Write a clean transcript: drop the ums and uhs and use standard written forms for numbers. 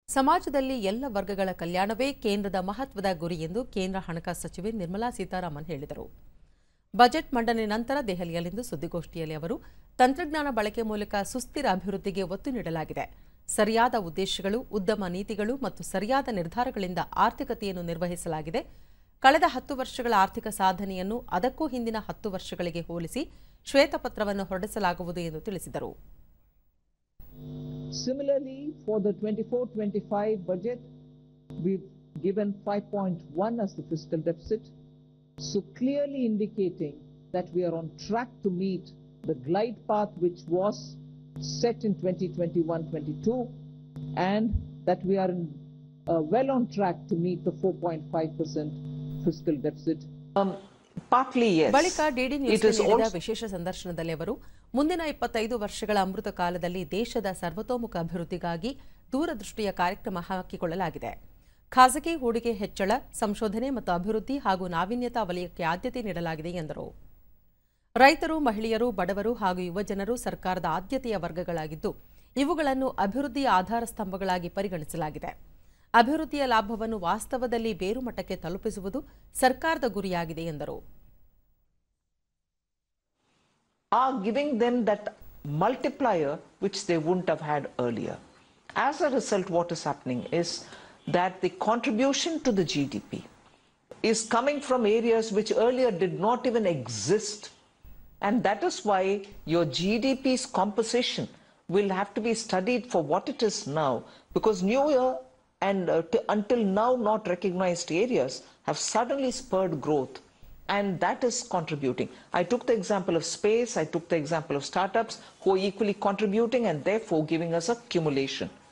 ಸಮಾಜದಲ್ಲಿ ಎಲ್ಲ ವರ್ಗಗಳ ಕಲ್ಯಾಣವೇ ಕೇಂದ್ರದ ಮಹತ್ವದ ಗುರಿ ಎಂದು ಕೇಂದ್ರ ಹಣಕಾಸು ಸಚಿವೆ ನಿರ್ಮಲಾ ಸೀತಾರಾಮನ್ ಹೇಳಿದರು. ಬಜೆಟ್ ಮಂಡನೆ ನಂತರ ದೆಹಲಿಯಲ್ಲಿಂದು ಸುದ್ದಿಗೋಷ್ಠಿಯಲ್ಲಿ ಅವರು ತಂತ್ರಜ್ಞಾನ ಬಳಕೆ ಮೂಲಕ ಸುಸ್ಥಿರ ಅಭಿವೃದ್ಧಿಗೆ ಒತ್ತು ನೀಡಲಾಗಿದೆ. ಸರಿಯಾದ ಉದ್ದೇಶಗಳು, ಉದ್ಯಮ ನೀತಿಗಳು ಮತ್ತು ಸರಿಯಾದ ನಿರ್ಧಾರಗಳಿಂದ ಆರ್ಥಿಕತೆಯನ್ನು ನಿರ್ವಹಿಸಲಾಗಿದೆ. ಕಳೆದ 10 ವರ್ಷಗಳ ಆರ್ಥಿಕ ಸಾಧನೆಯನ್ನು ಅದಕ್ಕೂ ಹಿಂದಿನ 10 ವರ್ಷಗಳಿಗೆ ಹೋಲಿಸಿ ಶ್ವೇತಪತ್ರವನ್ನು ಹೊರಡಿಸಲಾಗುವುದು ಎಂದು ತಿಳಿಸಿದರು. Similarly, for the 24-25 budget, we've given 5.1 as the fiscal deficit, so clearly indicating that we are on track to meet the glide path which was set in 2021-22 and that we are well on track to meet the 4.5% fiscal deficit. Partly yes. ಬಳಿಕ DD ನ್ಯೂಸ್ಗೆ ನೀಡಿದ ವಿಶೇಷ ಸಂದರ್ಶನದಲ್ಲಿ ಅವರು ಮುಂದಿನ 25 ವರ್ಷಗಳ ಅಮೃತ ಕಾಲದಲ್ಲಿ ದೇಶದ ಸರ್ವತೋಮುಖ ಅಭಿವೃದ್ಧಿಗಾಗಿ ದೂರದೃಷ್ಟಿಯ ಕಾರ್ಯಕ್ರಮ ಹಾಕಿಕೊಳ್ಳಲಾಗಿದೆ. ಖಾಸಗಿ ಹೂಡಿಕೆ ಹೆಚ್ಚಳ, ಸಂಶೋಧನೆ ಮತ್ತು ಅಭಿವೃದ್ಧಿ ಹಾಗೂ ನಾವೀನ್ಯತಾ ವಲಯಕ್ಕೆ ಆದ್ಯತೆ ನೀಡಲಾಗಿದೆ ಎಂದರು. ರೈತರು, ಮಹಿಳೆಯರು, ಬಡವರು ಹಾಗೂ ಯುವಜನರು ಸರ್ಕಾರದ ಆದ್ಯತೆಯ ವರ್ಗಗಳಾಗಿದ್ದು ಇವುಗಳನ್ನು ಅಭಿವೃದ್ಧಿಯ ಆಧಾರ ಸ್ತಂಭಗಳಾಗಿ ಪರಿಗಣಿಸಲಾಗಿದೆ. ಅಭಿವೃದ್ಧಿಯ ಲಾಭವನ್ನು ವಾಸ್ತವದಲ್ಲಿ ಬೇರುಮಟ್ಟಕ್ಕೆ ತಲುಪಿಸುವುದು ಸರ್ಕಾರದ ಗುರಿಯಾಗಿದೆ ಎಂದರು. Are giving them that multiplier which they wouldn't have had earlier. As a result, what is happening is that the contribution to the GDP is coming from areas which earlier did not even exist. And that is why your GDP's composition will have to be studied for what it is now, because newer and until now not recognized areas have suddenly spurred growth. And that is contributing. I took the example of space, I took the example of startups who are equally contributing and therefore giving us a cumulation.